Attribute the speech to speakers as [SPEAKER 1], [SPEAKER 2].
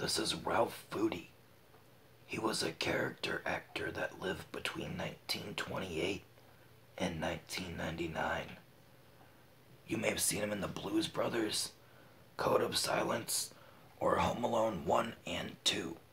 [SPEAKER 1] This is Ralph Foody. He was a character actor that lived between 1928 and 1999. You may have seen him in The Blues Brothers, Code of Silence, or Home Alone 1 and 2.